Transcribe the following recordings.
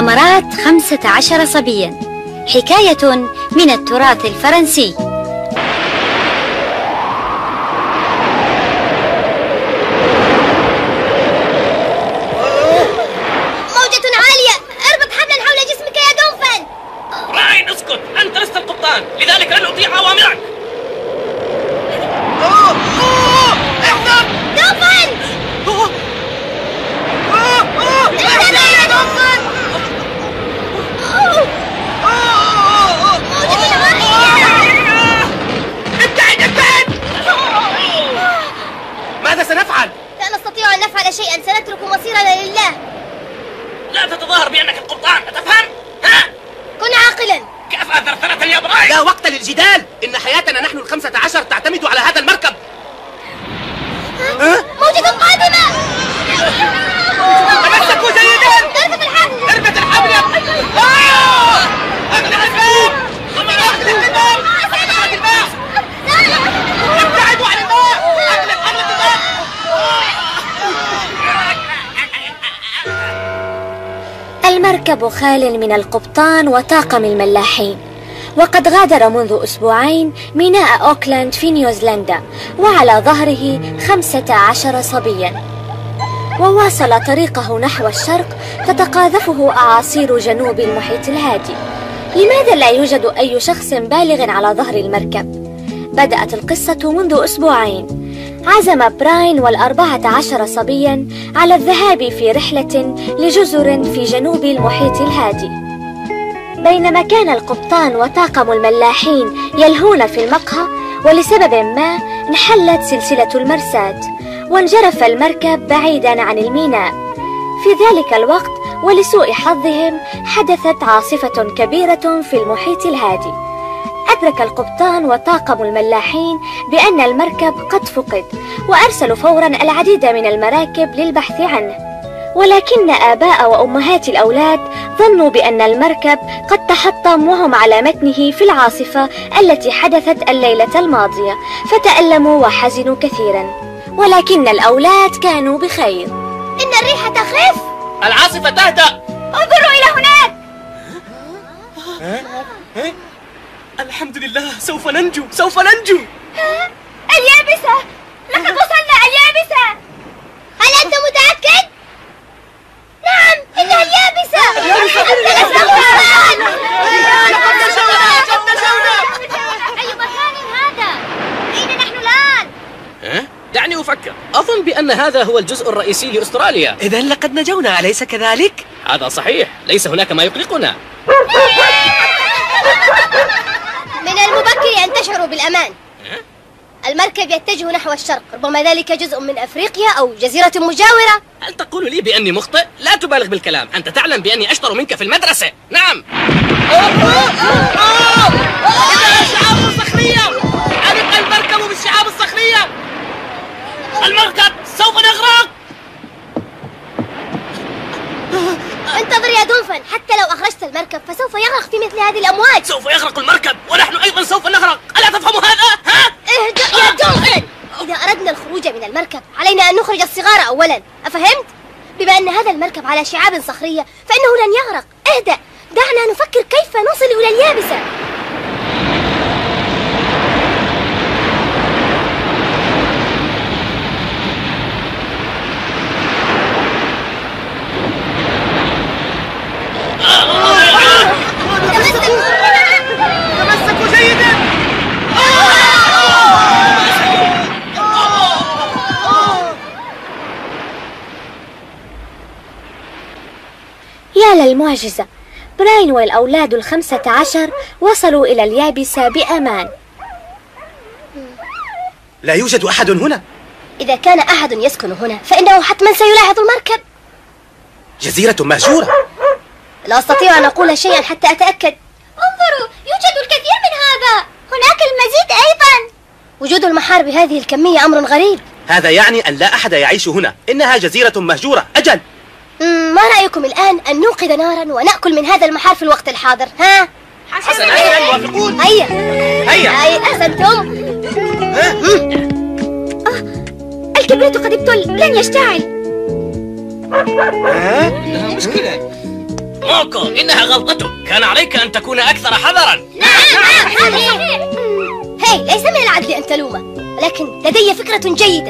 مغامرات 15 صبيا، حكاية من التراث الفرنسي. موجة عالية، اربط حبلا حول جسمك يا دونفن. براين اسكت، أنت لست القبطان، لذلك لن أطيع أوامرك. احذر دونفن. انتبه يا دونفن. موجة عالية. ابتعد. ماذا سنفعل؟ لا نستطيع أن نفعل شيئا، سنترك مصيرنا لله. لا تتظاهر بأنك القبطان، أتفهم؟ ها؟ كن عاقلا. كفى ثرثرة يا براين. لا وقت للجدال، إن حياتنا نحن ال15 تعتمد على هذا المركب. موجة قادمة. تمسكوا جيدا. اربط الحبل. اربط الحبل. أغلق الباب. ابتعدوا عن الماء. أغلق الباب. المركب خال من القبطان وطاقم الملاحين، وقد غادر منذ أسبوعين ميناء أوكلاند في نيوزيلندا، وعلى ظهره 15 صبيا، وواصل طريقه نحو الشرق تتقاذفه أعاصير جنوب المحيط الهادي. لماذا لا يوجد أي شخص بالغ على ظهر المركب؟ بدأت القصة منذ أسبوعين. عزم براين وال14 صبيا على الذهاب في رحلة لجزر في جنوب المحيط الهادي. بينما كان القبطان وطاقم الملاحين يلهون في المقهى، ولسبب ما انحلت سلسلة المرساة وانجرف المركب بعيدا عن الميناء. في ذلك الوقت ولسوء حظهم حدثت عاصفة كبيرة في المحيط الهادي. أدرك القبطان وطاقم الملاحين بأن المركب قد فقد، وأرسلوا فورا العديد من المراكب للبحث عنه، ولكن آباء وأمهات الأولاد ظنوا بأن المركب قد تحطم وهم على متنه في العاصفة التي حدثت الليلة الماضية، فتألموا وحزنوا كثيرا، ولكن الأولاد كانوا بخير. إن الريح تخف. العاصفة تهدأ. انظروا إلى هناك. الحمد لله، سوف ننجو. اليابسة، لقد وصلنا اليابسة. هل أنت متأكد؟ نعم، إنها اليابسة. أي مكان هذا؟ أين نحن الآن؟ دعني أفكر. أظن بأن هذا هو الجزء الرئيسي لأستراليا. إذن لقد نجونا، أليس كذلك؟ هذا صحيح، ليس هناك ما يقلقنا. من المبكر أن تشعروا بالأمان. المركب يتجه نحو الشرق، ربما ذلك جزء من أفريقيا أو جزيرة مجاورة. هل تقول لي بأني مخطئ؟ لا تبالغ بالكلام، أنت تعلم بأني أشطر منك في المدرسة. نعم. الشعاب الصخرية. علق المركب بالشعاب الصخرية. المركب سوف نغرق. انتظر يا دولفين، حتى لو أخرجت المركب فسوف يغرق في مثل هذه الأمواج. سوف يغرق المركب ونحن أيضا سوف نغرق، ألا تفهم هذا؟ ها؟ اهدأ يا دولفين. إذا أردنا الخروج من المركب علينا أن نخرج الصغار أولا، أفهمت؟ بما أن هذا المركب على شعاب صخرية فإنه لن يغرق. اهدأ، دعنا نفكر كيف نصل إلى اليابسة. تمسكوا جيدا. يا للمعجزة، براين والأولاد 15 وصلوا إلى اليابسة بأمان. لا يوجد أحد هنا. إذا كان أحد يسكن هنا فإنه حتما سيلاحظ المركب. جزيرة مهجورة. لا أستطيع أن أقول شيئا حتى أتأكد. انظروا، يوجد الكثير من هذا. هناك المزيد أيضا. وجود المحار بهذه الكمية أمر غريب. هذا يعني أن لا أحد يعيش هنا، إنها جزيرة مهجورة. أجل. ما رأيكم الآن أن نوقد نارا ونأكل من هذا المحار في الوقت الحاضر؟ ها؟ حسنا، موافقون. هيا أحسنتم. الكبريت قد ابتل، لن يشتعل. مشكلة. ما موكو، إنها غلطتك. كان عليك أن تكون أكثر حذرا. نعم صحيح. هاي ليس من العدل أن تلومه، ولكن لدي فكرة جيدة.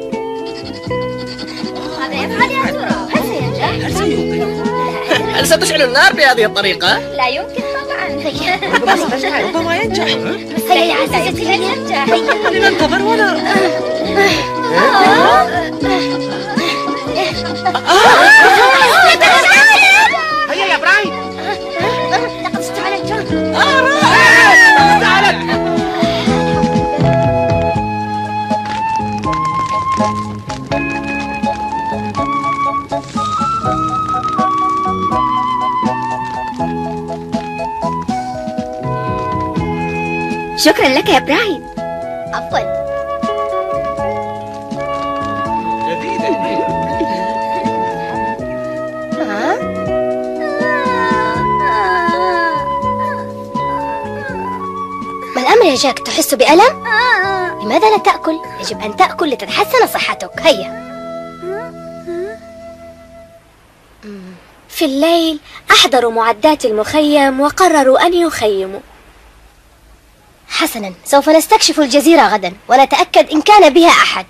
ماذا يفعل يا ترى؟ هل سينجح؟ هل ستشعل النار بهذه الطريقة؟ لا يمكن طبعا. ربما ينجح. هيا يا عزيزتي هل ينجح؟ لننتظر ونرى. هيا يا براين. لقد استعلت جون. استعلت. شكرا لك يا براين. عفوا. ما الأمر يا جاك؟ تحس بألم؟ لماذا لا تأكل؟ يجب أن تأكل لتتحسن صحتك. هيا. في الليل أحضروا معدات المخيم وقرروا أن يخيموا. حسنا، سوف نستكشف الجزيرة غدا ونتأكد إن كان بها أحد.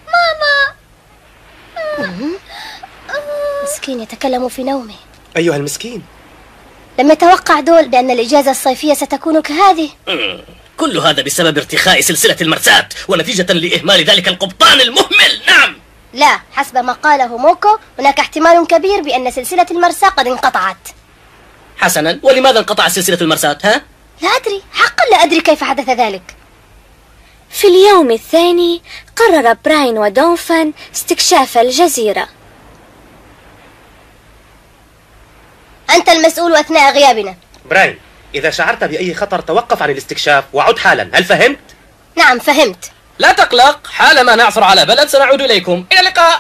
ماما. مسكين يتكلم في نومه. أيها المسكين. لم يتوقع دول بأن الإجازة الصيفية ستكون كهذه. كل هذا بسبب ارتخاء سلسلة المرساة ونتيجة لإهمال ذلك القبطان المهمل. نعم. لا، حسب ما قاله موكو هناك احتمال كبير بأن سلسلة المرساة قد انقطعت. حسنا، ولماذا انقطعت سلسلة المرساة؟ ها؟ لا أدري، حقا لا أدري كيف حدث ذلك. في اليوم الثاني قرر براين ودونفان استكشاف الجزيرة. أنت المسؤول أثناء غيابنا. براين، إذا شعرت بأي خطر توقف عن الاستكشاف وعد حالا. هل فهمت؟ نعم فهمت. لا تقلق، حالما نعثر على بلد سنعود إليكم. إلى اللقاء.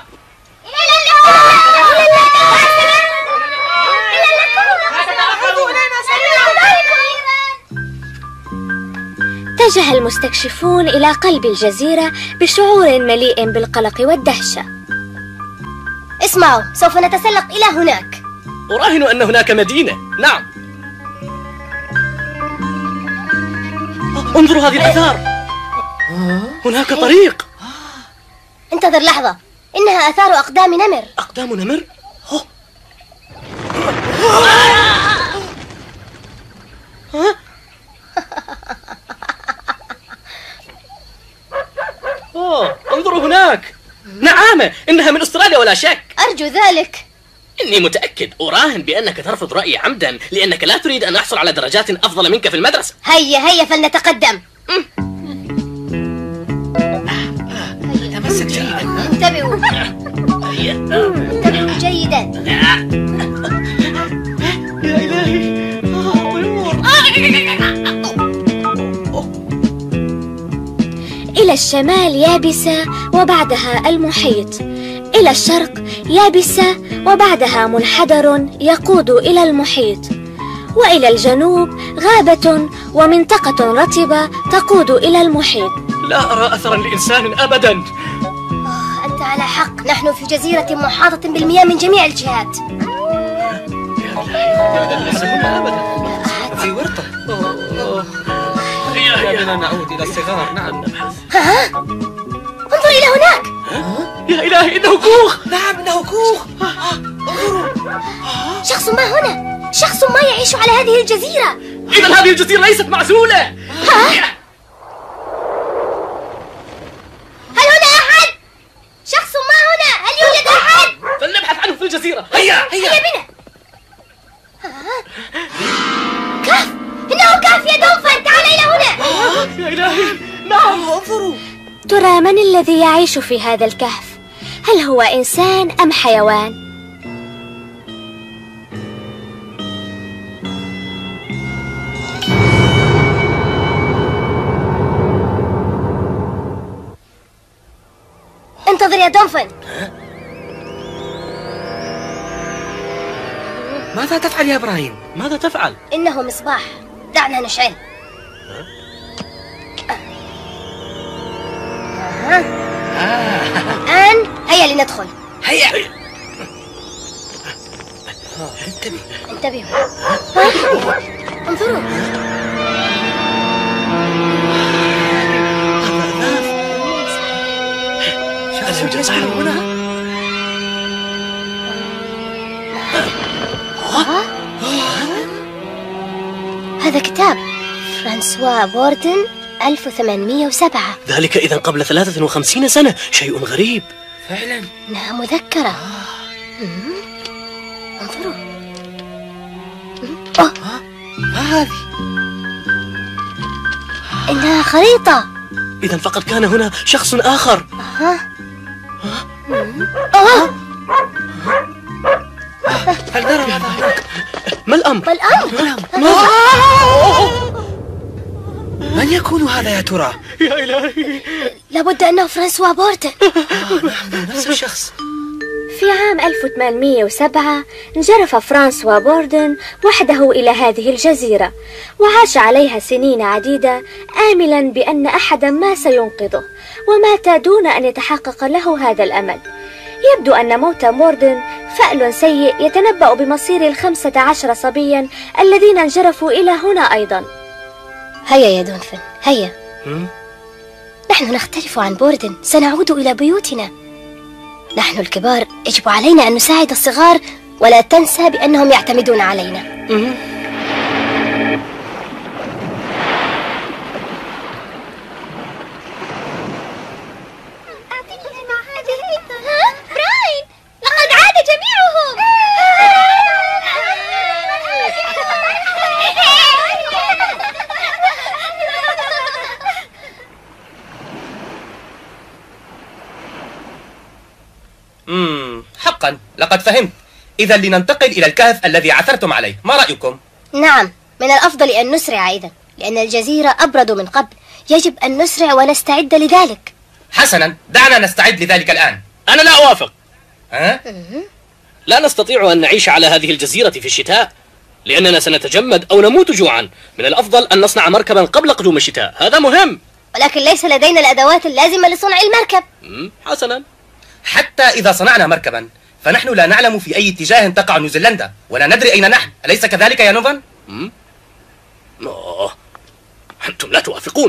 اتجه المستكشفون إلى قلب الجزيرة بشعور مليء بالقلق والدهشة. اسمعوا، سوف نتسلق إلى هناك. أراهن أن هناك مدينة. نعم. انظروا هذه الآثار. هناك طريق. انتظر لحظة، إنها آثار أقدام نمر. أقدام نمر؟ انظروا هناك. نعم، إنها من أستراليا ولا شك. أرجو ذلك. إني متأكد. أراهن بأنك ترفض رأيي عمدا لأنك لا تريد أن أحصل على درجات أفضل منك في المدرسة. هيا فلنتقدم. تمسك جيدا. انتبهوا. انتبهوا جيدا. يا إلهي. إلى الشمال يابسة وبعدها المحيط، إلى الشرق يابسة وبعدها منحدر يقود إلى المحيط، وإلى الجنوب غابة ومنطقة رطبة تقود إلى المحيط. لا أرى أثرا لإنسان أبدا. أنت على حق، نحن في جزيرة محاطة بالمياه من جميع الجهات. في ورطة. يا بنا نعود إلى الصغار. نعم. ها؟ انظر إلى هناك. يا إلهي، إنه كوخ. نعم إنه كوخ. انظروا. شخص ما هنا، شخص ما يعيش على هذه الجزيرة. إذا هذه الجزيرة ليست معزولة. هل هنا أحد؟ شخص ما هنا، هل يوجد أحد؟ فلنبحث عنه في الجزيرة. هيا بنا. كهف، إنه كهف يا دونفان، تعال إلى هنا. يا إلهي. نعم. انظروا. ترى من الذي يعيش في هذا الكهف؟ هل هو إنسان أم حيوان؟ انتظر يا دونفان. ماذا تفعل يا براين؟ ماذا تفعل؟ إنه مصباح، دعنا نشعل. الآن هيا لندخل. هيا. انتبهوا. انظروا. شو يسحر هنا؟ هذا كتاب فرانسوا بوردن 1807. ذلك إذا قبل 53 سنة. شيء غريب فعلا. إنها مذكرة. انظروا. ما هذه؟ إنها خريطة. إذا فقد كان هنا شخص آخر. هل نرى ماذا هناك؟ ما الأمر؟ من يكون هذا يا ترى؟ يا إلهي، لابد أنه فرانسوا بوردن. نفس الشخص. في عام 1807 انجرف فرانسوا بوردن وحده إلى هذه الجزيرة، وعاش عليها سنين عديدة آملا بأن أحدا ما سينقذه، ومات دون أن يتحقق له هذا الأمل. يبدو أن موت بوردن فأل سيء يتنبأ بمصير 15 صبيا الذين انجرفوا إلى هنا أيضا. هيا يا دونفن، هيا. نحن نختلف عن بوردن، سنعود إلى بيوتنا. نحن الكبار يجب علينا أن نساعد الصغار، ولا تنسى بأنهم يعتمدون علينا. براين، لقد عاد جميعهم. حقا لقد فهمت. إذا لننتقل إلى الكهف الذي عثرتم عليه، ما رأيكم؟ نعم، من الأفضل أن نسرع إذن، لأن الجزيرة أبرد من قبل. يجب أن نسرع ونستعد لذلك. حسنا، دعنا نستعد لذلك الآن. أنا لا أوافق. ها؟ لا نستطيع أن نعيش على هذه الجزيرة في الشتاء، لأننا سنتجمد أو نموت جوعا. من الأفضل أن نصنع مركبا قبل قدوم الشتاء، هذا مهم. ولكن ليس لدينا الأدوات اللازمة لصنع المركب. حسنا. حتى إذا صنعنا مركبا فنحن لا نعلم في أي اتجاه تقع نيوزيلندا، ولا ندري أين نحن، أليس كذلك يا نوفن؟ أنتم لا توافقون.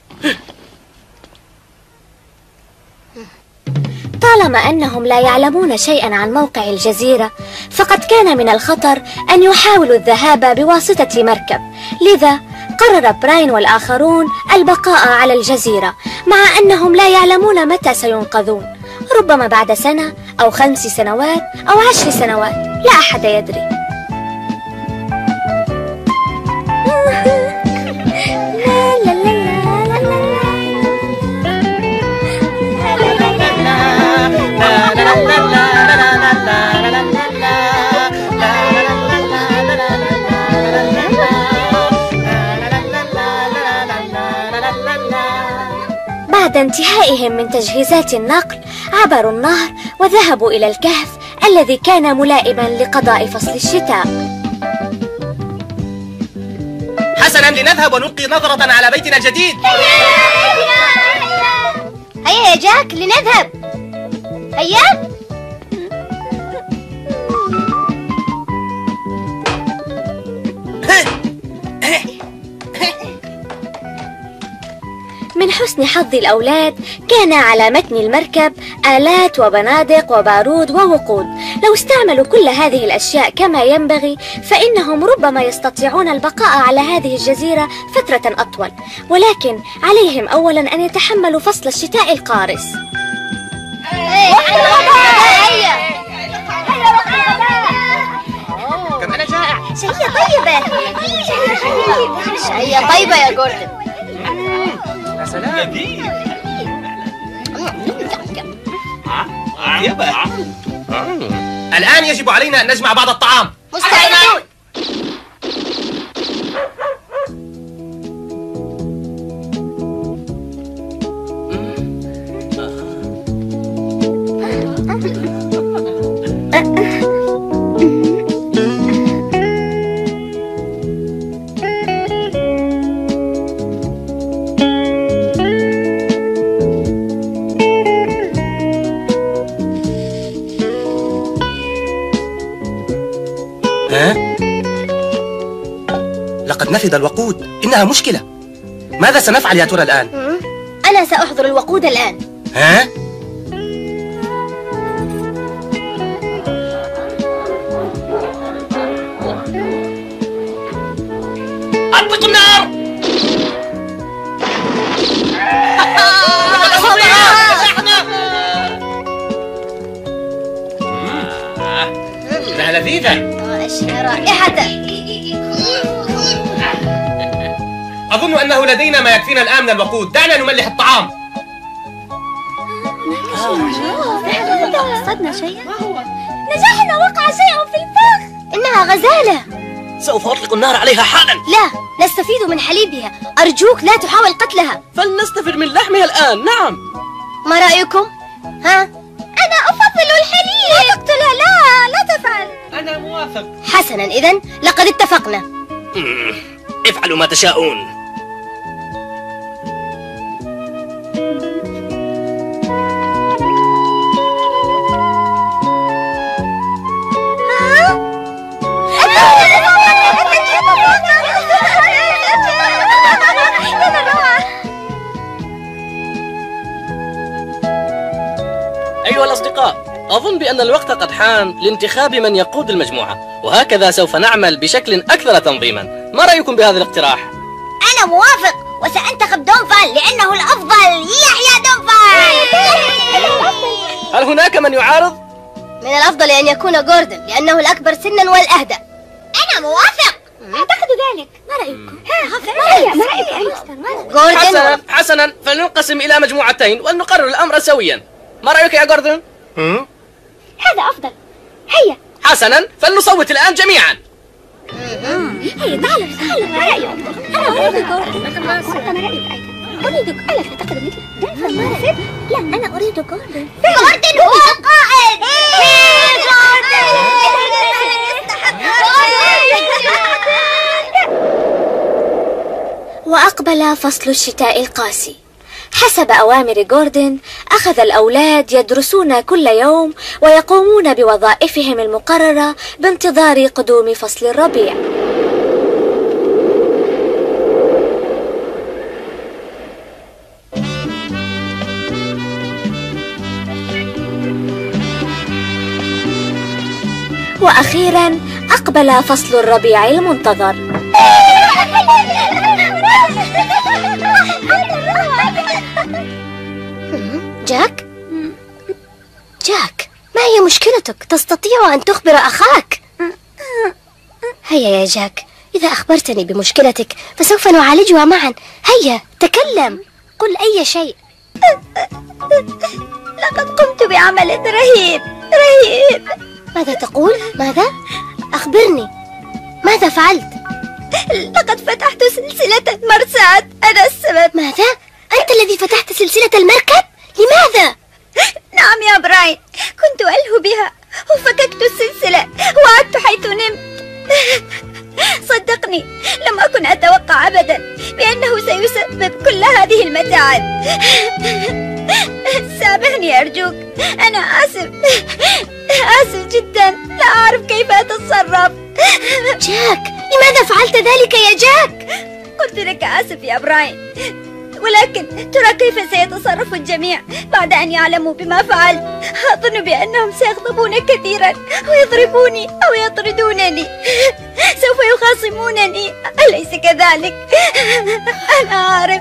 طالما أنهم لا يعلمون شيئا عن موقع الجزيرة، فقد كان من الخطر أن يحاولوا الذهاب بواسطة مركب. لذا قرر براين والآخرون البقاء على الجزيرة، مع أنهم لا يعلمون متى سينقذون. ربما بعد سنة أو 5 سنوات أو 10 سنوات، لا أحد يدري. بعد انتهائهم من تجهيزات النقل، عبروا النهر وذهبوا إلى الكهف الذي كان ملائما لقضاء فصل الشتاء. حسنا، لنذهب ونلقي نظرة على بيتنا الجديد. هيا يا جاك، لنذهب. هيا. من حسن حظ الأولاد كان على متن المركب آلات وبنادق وبارود ووقود. لو استعملوا كل هذه الأشياء كما ينبغي فإنهم ربما يستطيعون البقاء على هذه الجزيرة فترة أطول، ولكن عليهم أولا أن يتحملوا فصل الشتاء القارس. كم أنا جائع. شهية طيبة. شهية طيبة يا جوردن. يا سلام. الآن يجب علينا أن نجمع بعض الطعام. مستعدون. ها؟ لقد نفذ الوقود. إنها مشكلة. ماذا سنفعل يا ترى الآن؟ أنا سأحضر الوقود الآن. ها؟ أطلق النار! إنها لذيذة. ايش رائحته. أظن أنه لدينا ما يكفينا الآن من الوقود. دعنا نملح الطعام. قصدنا شيئا. نجحنا، وقع شيء في الفخ. إنها غزالة. سوف أطلق النار عليها حالا. لا، نستفيد من حليبها. أرجوك لا تحاول قتلها. فلنستفد من لحمها الآن. نعم. ما رأيكم؟ ها؟ أنا أفضل الحليب. لا تقتلها. لا تفعل. أنا موافق. حسنا، إذن لقد اتفقنا. افعلوا ما تشاءون. أيها الأصدقاء، أظن بأن الوقت قد حان لانتخاب من يقود المجموعة، وهكذا سوف نعمل بشكل أكثر تنظيما. ما رأيكم بهذا الاقتراح؟ أنا موافق، وسأنتخب دونفال لأنه الأفضل. يحيى دونفال! هل هناك من يعارض؟ من الأفضل أن يكون جوردن لأنه الأكبر سنا والأهدى. أنا موافق. أعتقد ذلك. ما رأيكم؟ ما رأيك أنت؟ جوردن. حسنا، فلننقسم إلى مجموعتين ولنقرر الأمر سويا. ما رأيك يا جوردن؟ هذا أفضل. هيا. حسنا، فلنصوت الآن جميعا. هيا تعال. ما رأيك؟ أنا أريد جوردن. أنا رأيك أيضا. أريدك. ألا تعتقد مثل دونفال؟ ما رأيك؟ لا، أنا أريد جوردن. جوردن هو القائد. وأقبل فصل الشتاء القاسي. حسب أوامر جوردن، أخذ الأولاد يدرسون كل يوم ويقومون بوظائفهم المقررة بانتظار قدوم فصل الربيع. وأخيرا أقبل فصل الربيع المنتظر. جاك؟ جاك، ما هي مشكلتك؟ تستطيع أن تخبر أخاك. هيا يا جاك، إذا أخبرتني بمشكلتك فسوف نعالجها معا. هيا تكلم، قل أي شيء. لقد قمت بعمل رهيب. ماذا تقول؟ ماذا؟ أخبرني، ماذا فعلت؟ لقد فتحت سلسلة المرسعة. أنا السبب. ماذا؟ أنت الذي فتحت سلسلة المركب؟ لماذا؟ نعم يا براين، كنت ألهو بها وفككت السلسلة وعدت حيث نمت. صدقني، لم أكن أتوقع أبدا بأنه سيسبب كل هذه المتاعب. سامحني أرجوك، أنا آسف جدا. لا أعرف كيف أتصرف. جاك، لماذا فعلت ذلك يا جاك؟ قلت لك آسف يا براين، ولكن ترى كيف سيتصرف الجميع بعد أن يعلموا بما فعلت. أظن بأنهم سيغضبون كثيرا ويضربوني أو يطردونني. سوف يخاصمونني، أليس كذلك؟ أنا أعرف.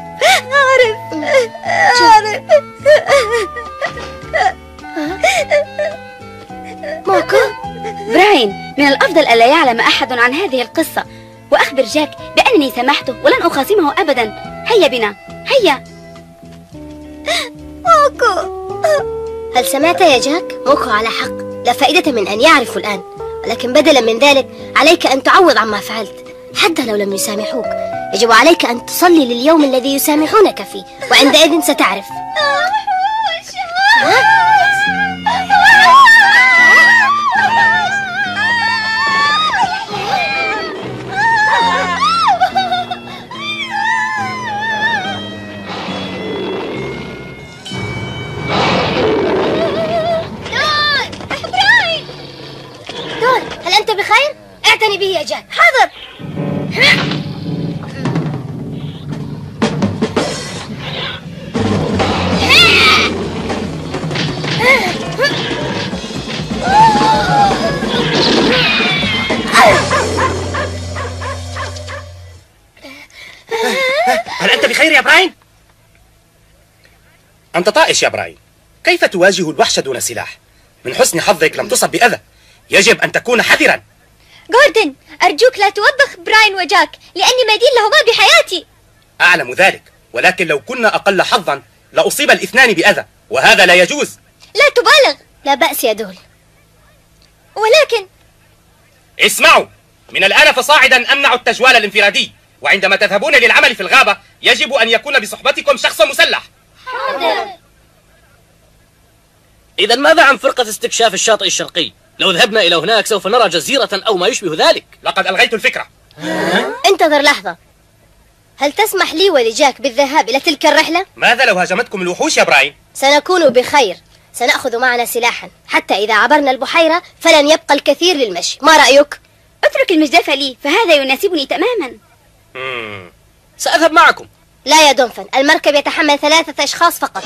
موكو، براين، من الأفضل ألا يعلم أحد عن هذه القصة، وأخبر جاك بأنني سامحته ولن أخاصمه أبدا. هيا بنا، هيا. موكو، هل سمعت يا جاك؟ موكو على حق، لا فائدة من أن يعرفوا الآن، ولكن بدلا من ذلك عليك أن تعوض عما فعلت. حتى لو لم يسامحوك يجب عليك أن تصلي لليوم الذي يسامحونك فيه، وعندئذ ستعرف. هل أنت بخير؟ اعتني انتبهي يا جاك. حاضر. هل أنت بخير يا براين؟ أنت طائش يا براين. كيف تواجه الوحش دون سلاح؟ من حسن حظك لم تصب بأذى. يجب أن تكون حذرا. جوردن، أرجوك لا توبخ براين وجاك، لأني مدين لهما بحياتي. أعلم ذلك، ولكن لو كنا أقل حظا لأصيب الاثنان بأذى، وهذا لا يجوز. لا تبالغ. لا بأس يا دول، ولكن اسمعوا، من الآن فصاعدا أمنع التجوال الانفرادي، وعندما تذهبون للعمل في الغابة يجب أن يكون بصحبتكم شخص مسلح. حاضر. إذا ماذا عن فرقة استكشاف الشاطئ الشرقي؟ لو ذهبنا إلى هناك سوف نرى جزيرة أو ما يشبه ذلك. لقد ألغيت الفكرة. انتظر لحظة، هل تسمح لي ولجاك بالذهاب إلى تلك الرحلة؟ ماذا لو هاجمتكم الوحوش يا براين؟ سنكون بخير. سنأخذ معنا سلاحا، حتى إذا عبرنا البحيرة فلن يبقى الكثير للمشي. ما رأيك؟ اترك المجدفة لي، فهذا يناسبني تماما. سأذهب معكم. لا يا دونفن، المركب يتحمل 3 أشخاص فقط.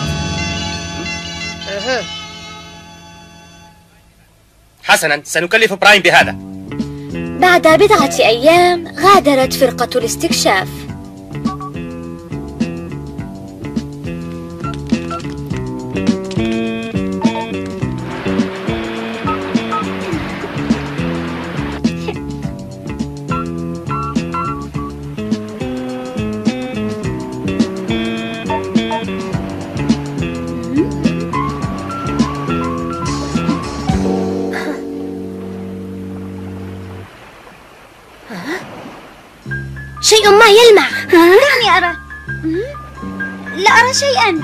حسنا، سنكلف براين بهذا. بعد بضعة أيام غادرت فرقة الاستكشاف. شيء ما يلمع. دعني أرى. لا أرى شيئا.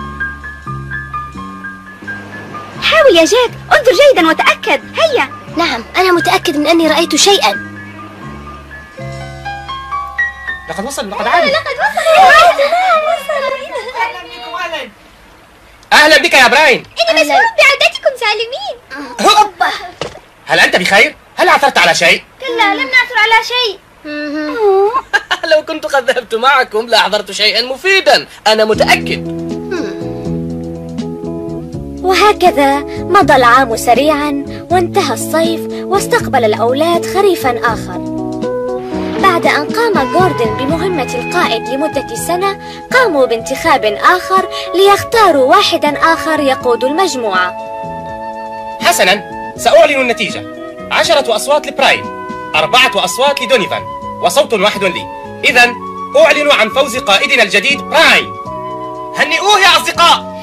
حاول يا جاك، انظر جيدا وتأكد. هيا. نعم، أنا متأكد من أني رأيت شيئا. لقد وصل، لقد عاد. أهلا بك يا براين. إني مسرور بعودتكم سالمين. هل أنت بخير؟ هل عثرت على شيء؟ كلا، لم نعثر على شيء. لو كنت قد ذهبت معكم لأحضرت شيئا مفيدا، أنا متأكد. وهكذا مضى العام سريعا، وانتهى الصيف، واستقبل الأولاد خريفا آخر. بعد أن قام جوردن بمهمة القائد لمدة سنة، قاموا بانتخاب آخر ليختاروا واحدا آخر يقود المجموعة. حسنا، سأعلن النتيجة. 10 أصوات لبراين، 4 أصوات لدونيفان، وصوت واحد لي. إذن أعلن عن فوز قائدنا الجديد براين. هنئوه يا أصدقاء.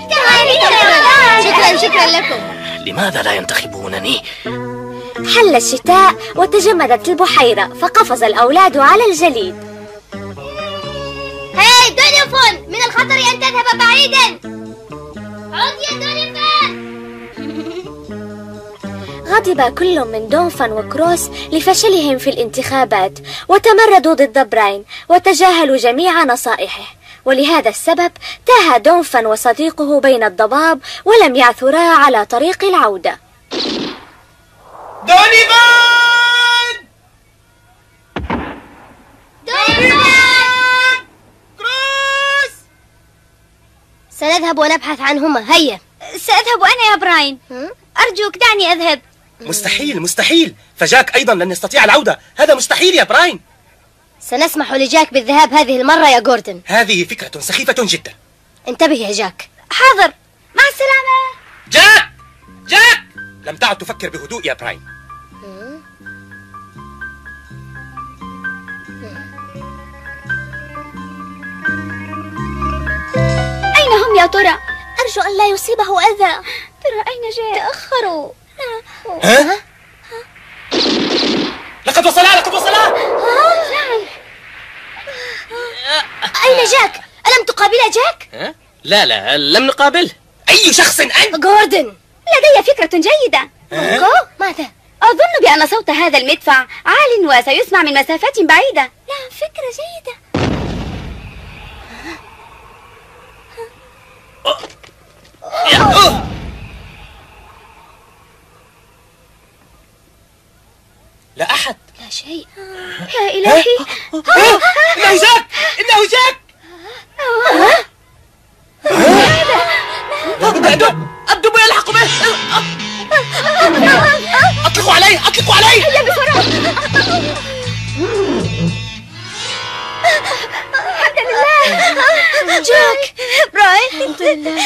شكرا لكم. لماذا لا ينتخبونني؟ حل الشتاء وتجمدت البحيرة، فقفز الأولاد على الجليد. هاي دونيفون، من الخطر أن تذهب بعيدا. عد يا دونيفون. غضب كل من دونفان وكروس لفشلهم في الانتخابات، وتمردوا ضد براين وتجاهلوا جميع نصائحه، ولهذا السبب تاه دونفان وصديقه بين الضباب ولم يعثرا على طريق العودة. دونيفان! كروس! سنذهب ونبحث عنهما. هيا. سأذهب أنا يا براين. أرجوك دعني أذهب. مستحيل مستحيل، فجاك أيضا لن يستطيع العودة. هذا مستحيل يا براين. سنسمح لجاك بالذهاب هذه المرة يا جوردن. هذه فكرة سخيفة جدا. انتبه يا جاك. حاضر، مع السلامة. جاك! جاك! لم تعد تفكر بهدوء يا براين. أين هم يا ترى؟ أرجو أن لا يصيبه أذى. ترى أين جاء؟ تأخروا. ها؟ لقد وصلا، لقد وصلا. أين جاك؟ ألم تقابل جاك؟ لا لا، لم نقابله. أي شخص أنت؟ جوردن، لدي فكرة جيدة. ماذا؟ أظن بأن صوت هذا المدفع عال وسيسمع من مسافات بعيدة. نعم، فكرة جيدة. لا أحد. لا شيء. يا إلهي. إنه جاك! إنه جاك! الدب يلحق به! أطلقوا عليه! أطلقوا عليه! هيا بسرعة! الحمد لله. جاك! براين! الحمد لله.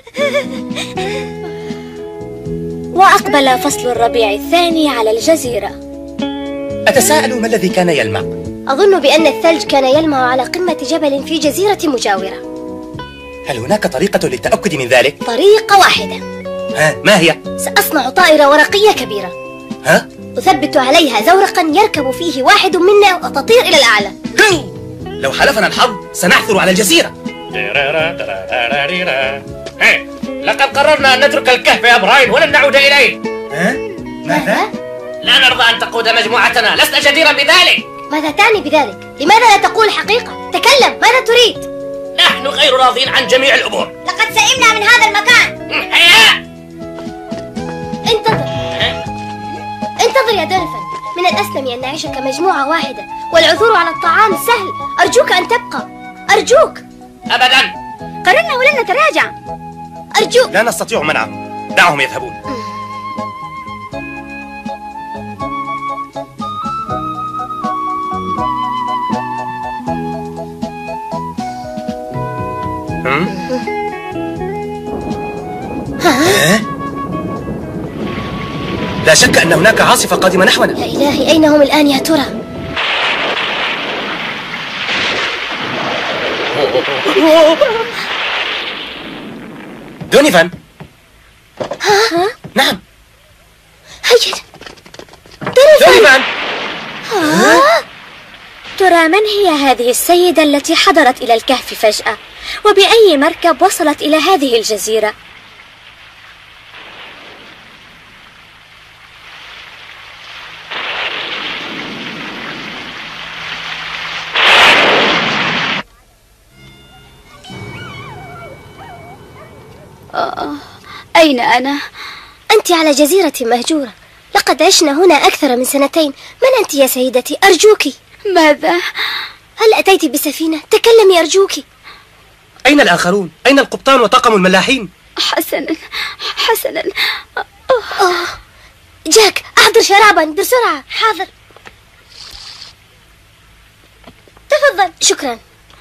وأقبل فصل الربيع الثاني على الجزيرة. أتساءل ما الذي كان يلمع؟ أظن بأن الثلج كان يلمع على قمة جبل في جزيرة مجاورة. هل هناك طريقة للتأكد من ذلك؟ طريقة واحدة. ها، ما هي؟ سأصنع طائرة ورقية كبيرة. ها؟ أثبت عليها زورقا يركب فيه واحد منا وتطير إلى الأعلى. لو حلفنا الحظ سنعثر على الجزيرة. لقد قررنا أن نترك الكهف يا براين ولن نعود إليه. ها؟ ماذا؟ لا نرضى أن تقود مجموعتنا، لست جديرا بذلك. ماذا تعني بذلك؟ لماذا لا تقول الحقيقة؟ تكلم، ماذا تريد؟ نحن غير راضين عن جميع الأمور. لقد سئمنا من هذا المكان. هيا! انتظر يا دونيفان، من الأسلم أن نعيش كمجموعة واحدة، والعثور على الطعام سهل. أرجوك أن تبقى، أرجوك. أبدا. قررنا ولن نتراجع. أرجوك. لا نستطيع منعهم، دعهم يذهبون. لا شك أن هناك عاصفة قادمة نحونا. يا إلهي، أين هم الآن يا ترى؟ دونيفان. نعم. هيا دونيفان. ترى من هي هذه السيدة التي حضرت إلى الكهف فجأة؟ وبأي مركب وصلت إلى هذه الجزيرة؟ أين أنا؟ أنت على جزيرة مهجورة. لقد عشنا هنا أكثر من 2 من أنت يا سيدتي؟ أرجوك. ماذا؟ هل أتيت بسفينة؟ تكلمي أرجوك. أين الآخرون؟ أين القبطان وطاقم الملاحين؟ حسنا حسنا. جاك، أحضر شرابا بسرعة. حاضر. تفضل. شكرا.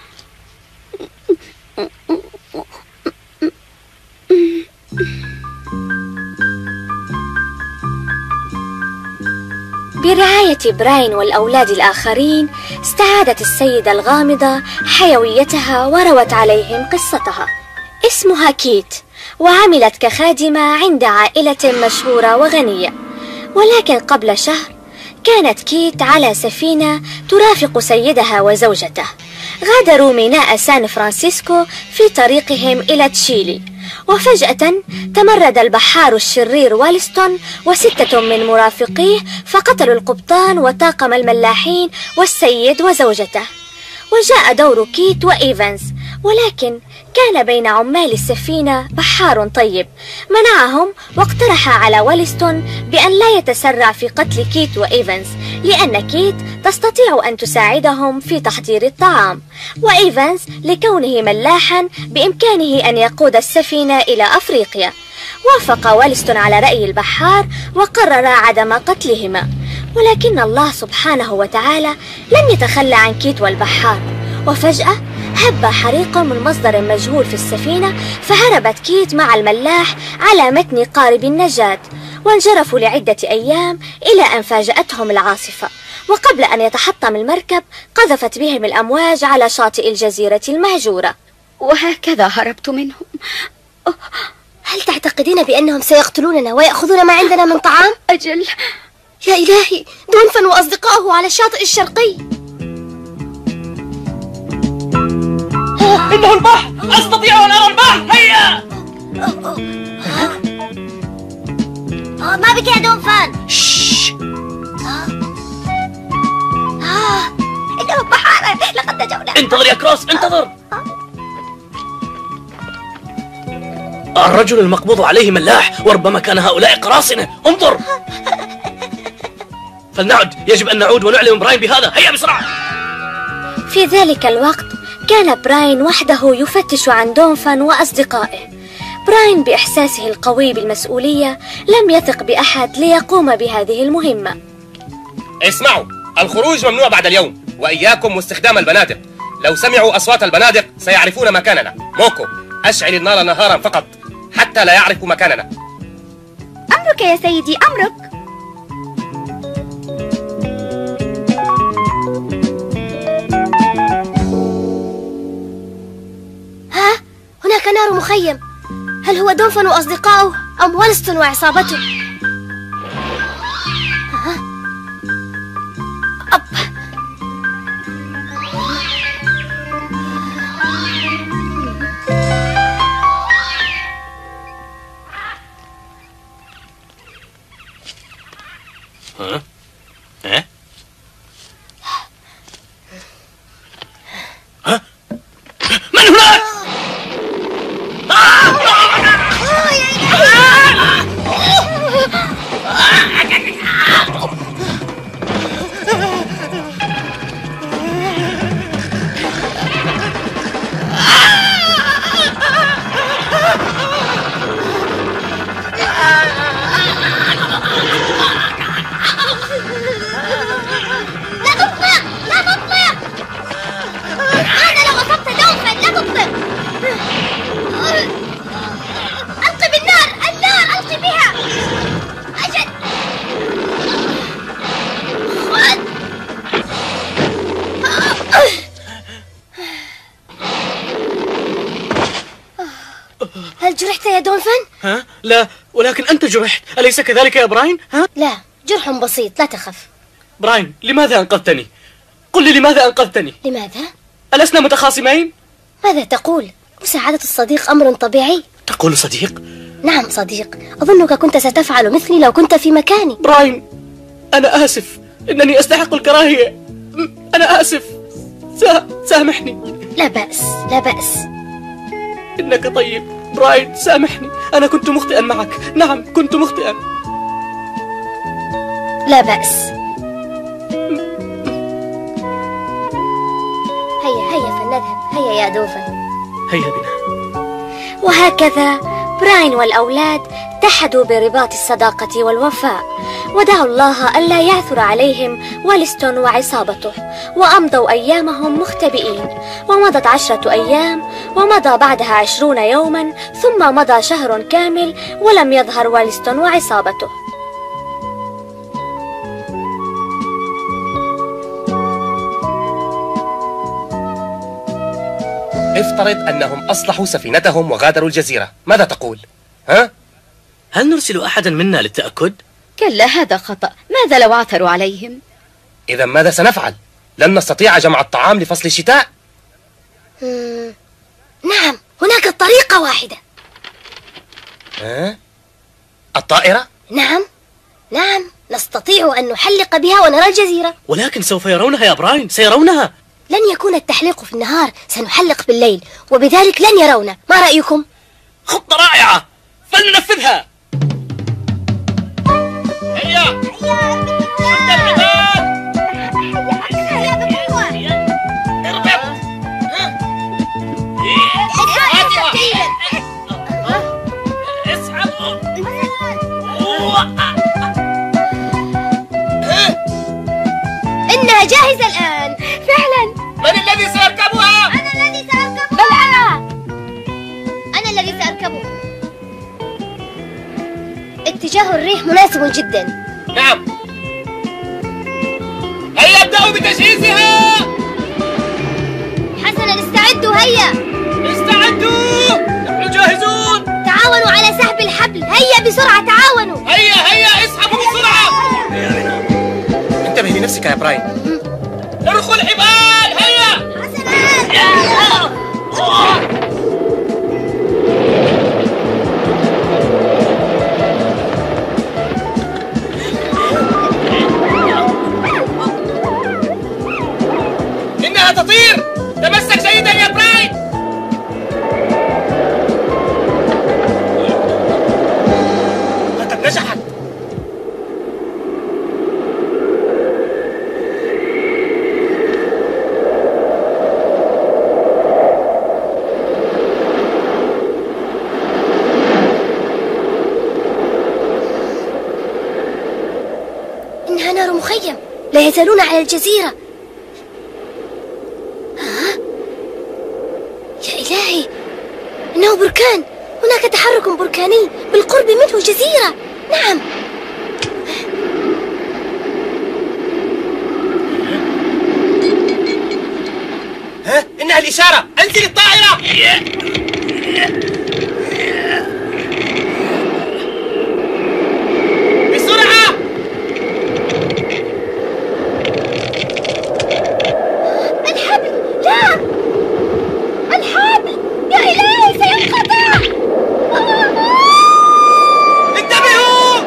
برعاية براين والأولاد الآخرين استعادت السيدة الغامضة حيويتها وروت عليهم قصتها. اسمها كيت، وعملت كخادمة عند عائلة مشهورة وغنية. ولكن قبل شهر كانت كيت على سفينة ترافق سيدها وزوجته. غادروا ميناء سان فرانسيسكو في طريقهم إلى تشيلي، وفجأة تمرد البحار الشرير والستون و6 من مرافقيه فقتلوا القبطان وطاقم الملاحين والسيد وزوجته. وجاء دور كيت وإيفانز، ولكن كان بين عمال السفينة بحار طيب منعهم واقترح على والستون بأن لا يتسرع في قتل كيت وإيفانز، لأن كيت تستطيع أن تساعدهم في تحضير الطعام، وإيفانز لكونه ملاحا بإمكانه أن يقود السفينة إلى أفريقيا. وافق والستون على رأي البحار وقرر عدم قتلهما، ولكن الله سبحانه وتعالى لم يتخلى عن كيت والبحار. وفجأة هب حريق من مصدر مجهول في السفينة، فهربت كيت مع الملاح على متن قارب النجاة، وانجرفوا لعدة أيام إلى أن فاجأتهم العاصفة. وقبل أن يتحطم المركب قذفت بهم الأمواج على شاطئ الجزيرة المهجورة. وهكذا هربت منهم. هل تعتقدين بأنهم سيقتلوننا ويأخذون ما عندنا من طعام؟ أجل. يا إلهي، دونفان وأصدقائه على الشاطئ الشرقي. إنه البحر! أستطيع أن أرى البحر! هيا! ما بك يا دونفان؟ إنه البحر! لقد نجونا. انتظر يا كروس، انتظر. الرجل المقبوض عليه ملاح، وربما كان هؤلاء قراصنة. انظر. فلنعد، يجب أن نعود ونعلم براين بهذا. هيا بسرعة. في ذلك الوقت كان براين وحده يفتش عن دونفان وأصدقائه. براين بإحساسه القوي بالمسؤولية لم يثق بأحد ليقوم بهذه المهمة. اسمعوا، الخروج ممنوع بعد اليوم، وإياكم واستخدام البنادق. لو سمعوا أصوات البنادق سيعرفون مكاننا. موكو، أشعل النار نهارا فقط حتى لا يعرفوا مكاننا. أمرك يا سيدي، أمرك. ها؟ هناك نار مخيم. هل هو دونفان وأصدقائه أم ويلستون وعصابته؟ من هناك؟ هل جرحت يا دونفان؟ ها؟ لا، ولكن أنت جرحت، أليس كذلك يا براين؟ ها؟ لا، جرح بسيط، لا تخف. براين، لماذا أنقذتني؟ قل لي لماذا أنقذتني؟ لماذا؟ ألسنا متخاصمين؟ ماذا تقول؟ مساعدة الصديق أمر طبيعي. تقول صديق؟ نعم صديق، أظنك كنت ستفعل مثلي لو كنت في مكاني. براين، أنا آسف، إنني أستحق الكراهية. أنا آسف، سامحني. لا بأس، لا بأس. إنك طيب براين، سامحني، أنا كنت مخطئا معك. نعم، كنت مخطئا. لا بأس. هيا فلنذهب. هيا يا دونفان. هيا بنا. وهكذا براين والأولاد اتحدوا برباط الصداقة والوفاء، ودعوا الله ألا يعثر عليهم ويلستون وعصابته، وأمضوا أيامهم مختبئين. ومضت 10 أيام، ومضى بعدها 20 يوما، ثم مضى شهر كامل ولم يظهر ويلستون وعصابته. افترض أنهم أصلحوا سفينتهم وغادروا الجزيرة، ماذا تقول؟ ها؟ هل نرسل أحدا منا للتأكد؟ كلا، هذا خطأ. ماذا لو عثروا عليهم؟ إذا ماذا سنفعل؟ لن نستطيع جمع الطعام لفصل الشتاء. نعم، هناك طريقة واحدة. ها؟ الطائرة؟ نعم، نستطيع أن نحلق بها ونرى الجزيرة. ولكن سوف يرونها يا براين، سيرونها. لن يكون التحليق في النهار، سنحلق بالليل، وبذلك لن يرونا. ما رأيكم؟ خطة رائعة، فلننفذها. هيا شد العباد. إنها جاهزة الآن. فعلا. من الذي سيركبها؟ أنا الذي سأركبها. بل أنا الذي سأركبها. اتجاه الريح مناسب جدا. نعم. هيا ابدأوا بتجهيزها. حسنا، استعدوا. هيا استعدوا، نحن جاهزون. تعاونوا على سحب الحبل. هيا بسرعة، تعاونوا. هيا اسحبوا بسرعة. انتبه لنفسك يا براين. ارخوا الحبال. هيا. إنها تطير. تمسك جيدا يا براين. لقد نجحت. لا يزالون على الجزيرة. ها؟ يا إلهي، إنه بركان. هناك تحرك بركاني بالقرب منه جزيرة. نعم. ها؟ إنها الإشارة. أنزل الطائرة. بسرعة. الحبل، لا، الحبل، يا إلهي سينقطع. انتبهوا.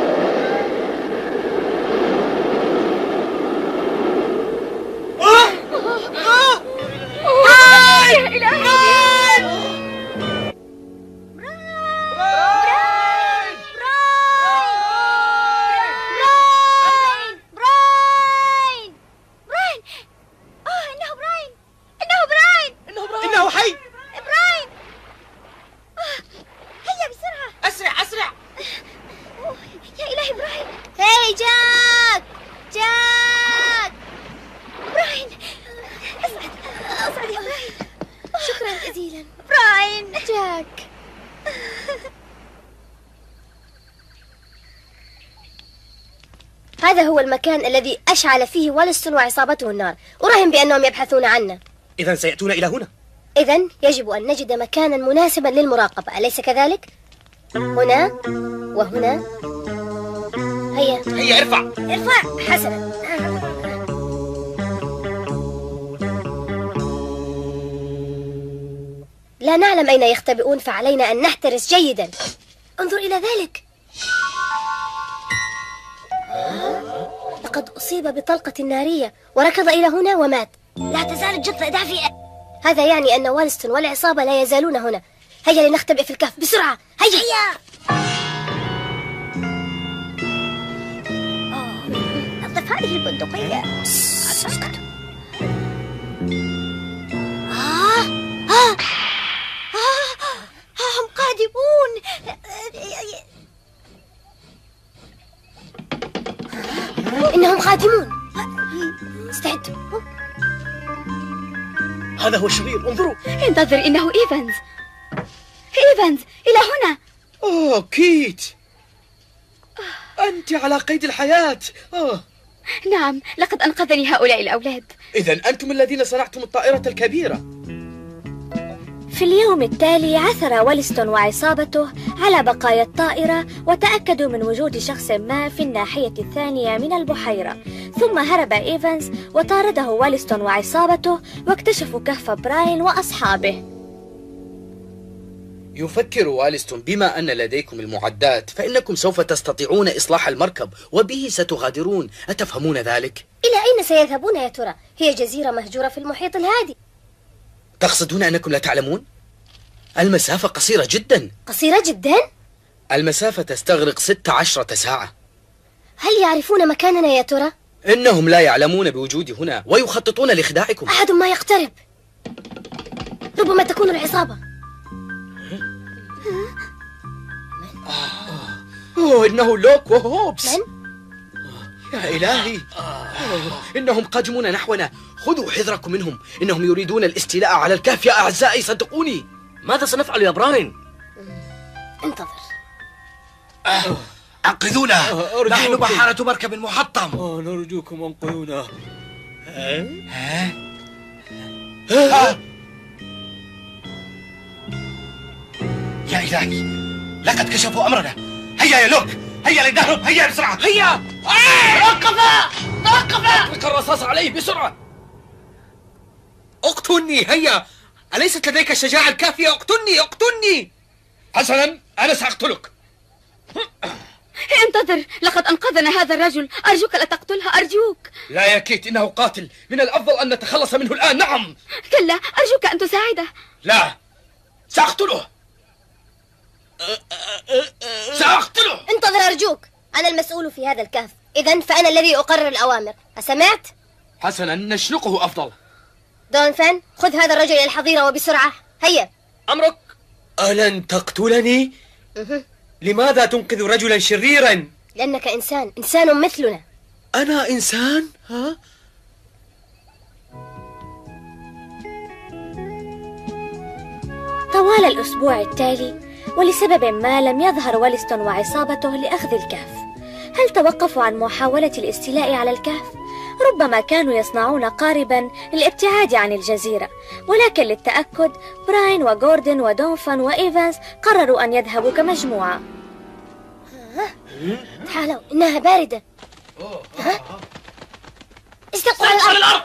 يا إلهي. إنه حي. براين، هيا بسرعة. أسرع أسرع. يا إلهي براين. هاي جاك، جاك. براين، أسعد يا براين. شكرا جزيلا براين. جاك. هذا هو المكان الذي أشعل فيه والستون وعصابته النار. أراهن بأنهم يبحثون عنا. إذا سيأتون إلى هنا. إذن يجب أن نجد مكانا مناسبا للمراقبة، أليس كذلك؟ هنا وهنا. هيا هيا ارفع. ارفع. حسنا. لا نعلم أين يختبئون، فعلينا أن نحترس جيدا. انظر إلى ذلك. لقد أصيب بطلقة نارية وركض إلى هنا ومات. لا تزال الجثة دافئة. هذا يعني أن والستون والعصابة لا يزالون هنا. هيا لنختبئ في الكهف بسرعة. هيا هيا. نظف هذه البندقية. هم قادمون. إنهم قادمون. استعدوا. هذا هو الشرير، انظروا. انتظر، إنه إيفانز. إيفانز، إلى هنا. أوه كيت، أنت على قيد الحياة. نعم، لقد أنقذني هؤلاء الأولاد. إذن أنتم الذين صنعتم الطائرة الكبيرة. في اليوم التالي عثر والستون وعصابته على بقايا الطائرة وتأكدوا من وجود شخص ما في الناحية الثانية من البحيرة، ثم هرب إيفانز وطارده والستون وعصابته واكتشفوا كهف براين وأصحابه. يفكر والستون بما أن لديكم المعدات فإنكم سوف تستطيعون إصلاح المركب وبه ستغادرون، أتفهمون ذلك؟ إلى أين سيذهبون يا ترى؟ هي جزيرة مهجورة في المحيط الهادي. تقصدون أنكم لا تعلمون؟ المسافة قصيرة جدا. قصيرة جدا؟ المسافة تستغرق 16 ساعة. هل يعرفون مكاننا يا ترى؟ إنهم لا يعلمون بوجودي هنا ويخططون لإخداعكم. أحد ما يقترب. ربما تكون العصابة. إنه لوك وهوبس. من؟ يا إلهي، إنهم قادمون نحونا. خذوا حذركم منهم، إنهم يريدون الاستيلاء على الكهف يا أعزائي، صدقوني. ماذا سنفعل يا براين؟ انتظر. أنقذونا، نحن بحالة مركب محطم. نرجوكم انقذونا. يا إلهي، لقد كشفوا أمرنا. هيا يا لوك، هيا لنهرب، هيا بسرعة. هيا. توقفا توقفا. أطلق الرصاص عليه بسرعة. اقتلني، هيا. أليست لديك الشجاعة الكافية؟ اقتلني اقتلني. حسنا، أنا سأقتلك. انتظر، لقد أنقذنا هذا الرجل. أرجوك لا تقتلها، أرجوك. لا يا كيت، إنه قاتل. من الأفضل أن نتخلص منه الآن. نعم. كلا، أرجوك أن تساعده. لا، سأقتله. سأقتله. انتظر أرجوك، أنا المسؤول في هذا الكهف. إذن فأنا الذي أقرر الأوامر، أسمعت؟ حسنا، نشنقه أفضل. دونفان، خذ هذا الرجل إلى الحظيرة وبسرعة. هيا. أمرك. ألن تقتلني؟ لماذا تنقذ رجلا شريرا؟ لأنك إنسان مثلنا. أنا إنسان؟ ها؟ طوال الأسبوع التالي ولسبب ما لم يظهر ولستون وعصابته لأخذ الكهف. هل توقفوا عن محاولة الاستيلاء على الكهف؟ ربما كانوا يصنعون قاربا للابتعاد عن الجزيرة، ولكن للتأكد براين وغوردن ودونفان وإيفانز قرروا أن يذهبوا كمجموعة. تعالوا، إنها باردة. استلقوا على الأرض.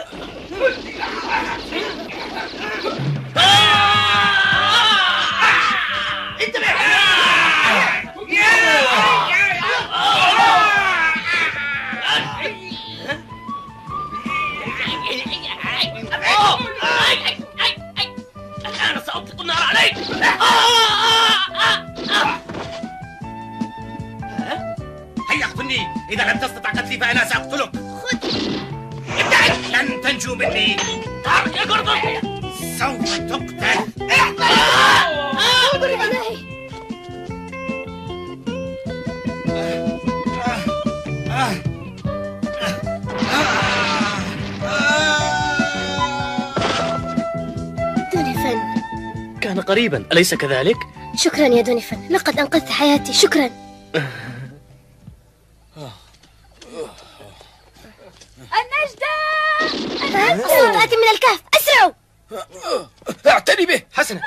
الآن سأطلق النار عليك. هيا اقتلني. إذا لم تستطع قتلي فأنا سأقتلك. خذ. ابتعد، لن تنجو مني. تعال يا غوردن. سوف تقتل. دونيفان، كان قريبا أليس كذلك؟ شكرا يا دونيفان، لقد أنقذت حياتي. شكرا. النجدة! الصوت آتي من الكهف، أسرعوا. اعتني به. حسنا.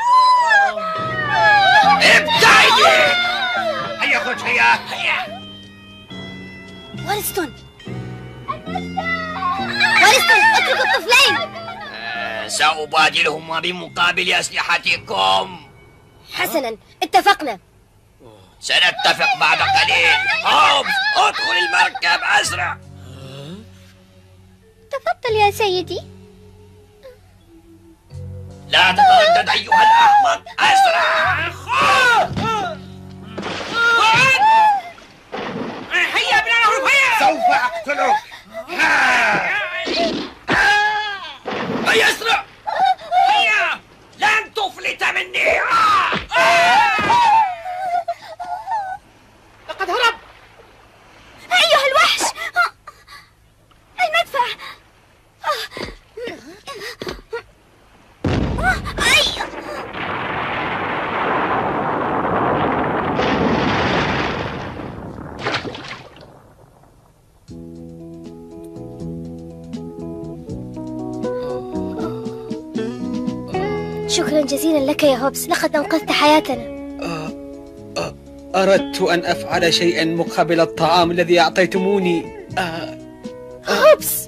ابتعدي. هيا خذ. هيا. ولستون، اترك الطفلين. سأبادلهما بمقابل أسلحتكم. حسنا، اتفقنا. سنتفق بعد قليل. هوبس، ادخل المركب أسرع. تفضل يا سيدي. لا تتردد أيها الأحمق. أسرع. هيا بنا نهرب. هيا. سوف أقتلك. هيا اسرع. هيا. لن تفلت مني. لقد هرب. أيها الوحش، المدفع. شكرا جزيلا لك يا هوبس، لقد أنقذت حياتنا. أردت أن أفعل شيئا مقابل الطعام الذي أعطيتموني. هوبس.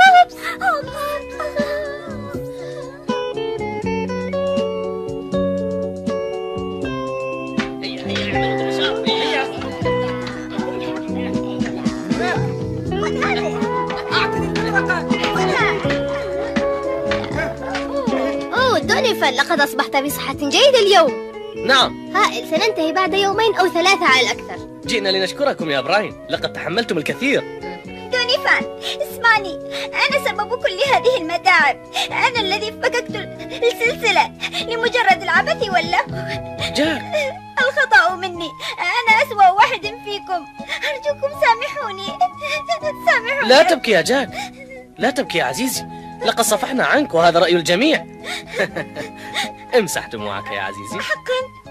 دونيفان، لقد أصبحت بصحة جيدة اليوم. نعم. هائل، سننتهي بعد 2 أو 3 على الأكثر. جئنا لنشكركم يا براين، لقد تحملتم الكثير. دونيفان، اسمعني، أنا سبب كل هذه المتاعب. أنا الذي فككت السلسلة لمجرد العبث واللهو. جاك، الخطأ مني، أنا أسوأ واحد فيكم. أرجوكم سامحوني. سامحوني. لا تبكي يا جاك، لا تبكي يا عزيزي، لقد صفحنا عنك وهذا رأي الجميع. امسح دموعك يا عزيزي. حقا؟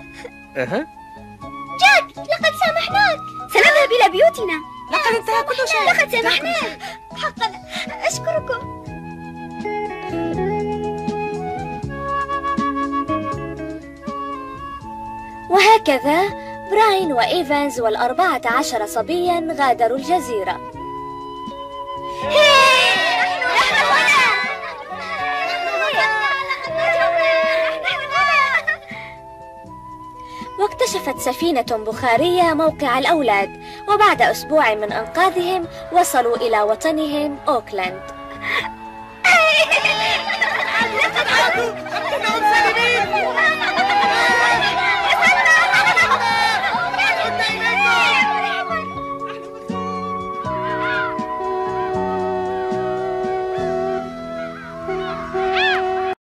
جاك، لقد سامحناك. سنذهب إلى بيوتنا. لقد انتهى كل شيء. لقد سامحناك. حقا أشكركم. وهكذا براين وإيفانز وال14 صبيا غادروا الجزيرة. واكتشفت سفينة بخارية موقع الأولاد، وبعد أسبوع من إنقاذهم وصلوا إلى وطنهم أوكلاند.